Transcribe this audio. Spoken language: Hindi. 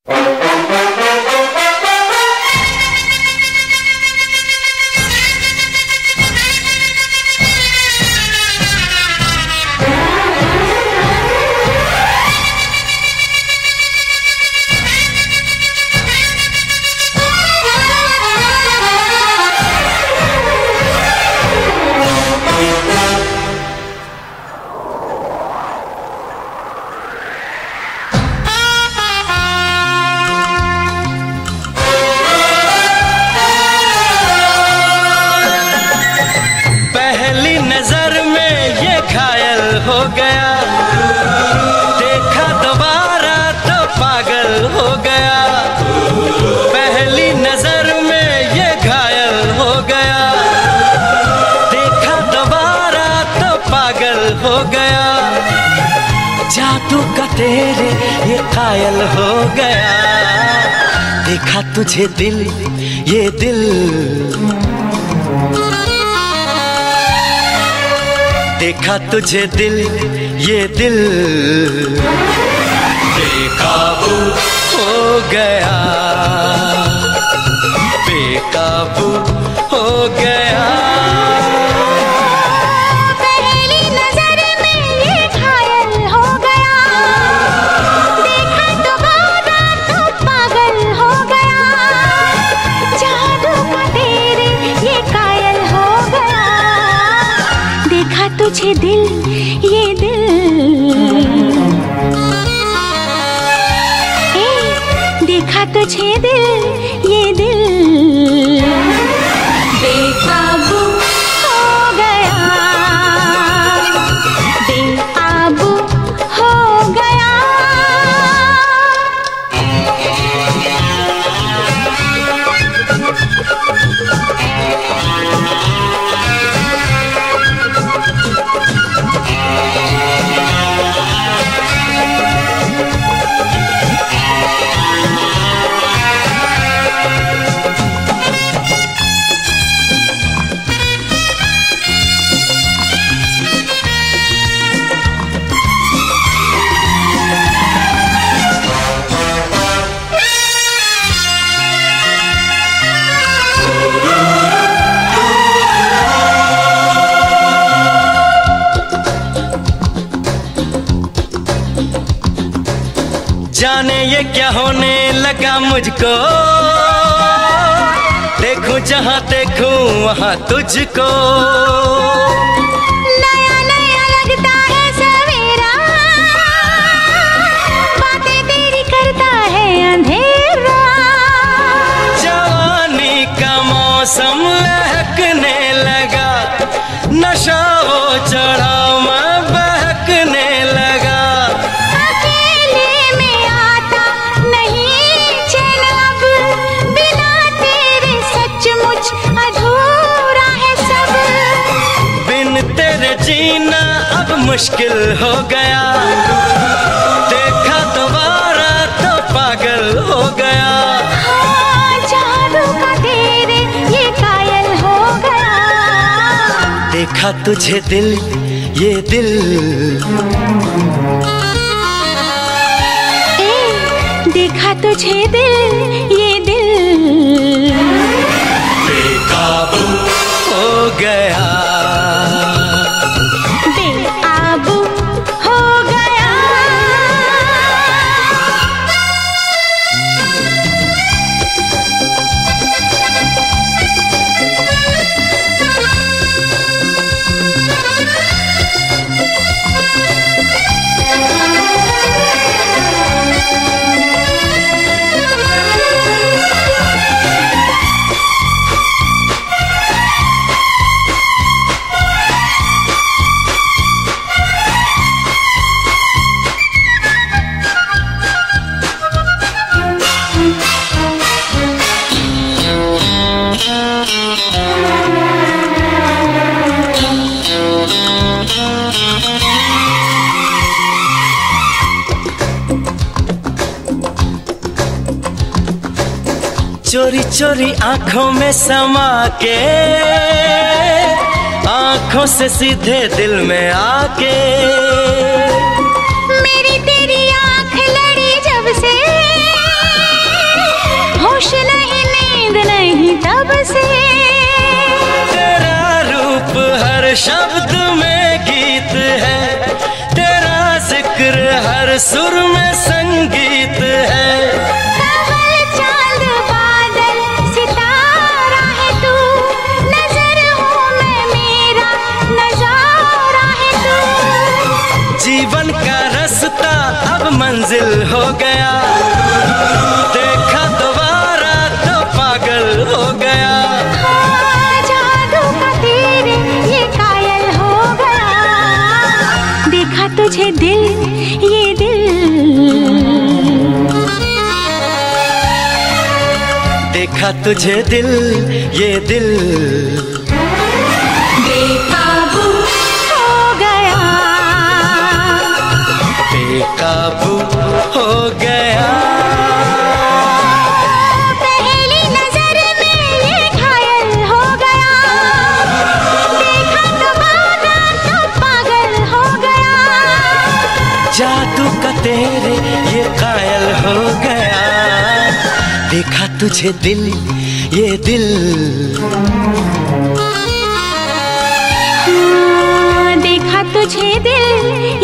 हो गया, देखा दोबारा तो पागल हो गया। पहली नजर में ये घायल हो गया, देखा दोबारा तो पागल हो गया। जादू का तेरे ये कायल हो गया, देखा तुझे दिल ये दिल, देखा तुझे दिल ये दिल, बेकाबू हो गया, बेकाबू हो गया। पहली नजर में ये घायल हो गया, देखा दोबारा तो पागल हो गया। जादू का तेरे ये कायल हो गया, देखा तुझे दिल ये दिल, देखा तुझे दिल ये दिल, बेकाबू हो गया, बेकाबू हो गया। जाने ये क्या होने लगा मुझको, देखूं जहां देखूं वहां तुझको। नया नया लगता है सवेरा, बातें तेरी करता है अंधेरा। जवानी का मौसम लहकने लगा, नशा वो चढ़ा मैं बहकने लगा। अधूरा है सब, बिन तेरे जीना अब मुश्किल हो गया। देखा दोबारा तो पागल हो गया। हाँ, जादू का तेरे ये कायल हो गया, देखा तुझे दिल ये दिल, देखा तुझे दिल ये दिल, बेकाबू हो गया, बेकाबू हो गया। चोरी चोरी आंखों में समा के, आंखों से सीधे दिल में आके। मेरी तेरी आंख लड़ी जब से, कब से। तेरा रूप हर शब्द में गीत है, तेरा जिक्र हर सुर में संगीत है। कमल चांद बादल सितारा है तू, नजर हूँ मैं मेरा नजारा है तू। जीवन का रास्ता अब मंजिल हो गया, देखा दोबारा तो पागल हो गया। हाँ, जादू का तेरे ये कायल हो गया, देखा तुझे दिल ये दिल, देखा तुझे दिल ये दिल, बेकाबू हो गया, बेकाबू हो गया। पहली नजर में ये घायल हो गया, देखा दोबारा तो पागल हो गया। जादू का तेरे ये कायल हो गया, देखा तुझे दिल ये दिल। हाँ, देखा तुझे दिल